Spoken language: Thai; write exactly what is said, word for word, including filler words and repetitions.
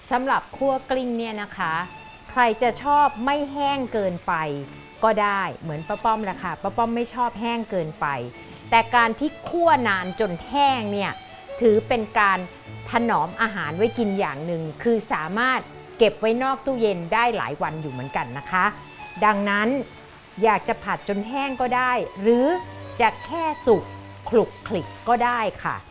สำหรับคั่วกลิ้งเนี่ยนะคะใครจะชอบไม่แห้งเกินไปก็ได้เหมือนป้าป้อมแหละค่ะป้าป้อมไม่ชอบแห้งเกินไปแต่การที่คั่วนานจนแห้งเนี่ยถือเป็นการถนอมอาหารไว้กินอย่างหนึ่งคือสามารถเก็บไว้นอกตู้เย็นได้หลายวันอยู่เหมือนกันนะคะดังนั้นอยากจะผัดจนแห้งก็ได้หรือจะแค่สุกคลุกคลิกก็ได้ค่ะ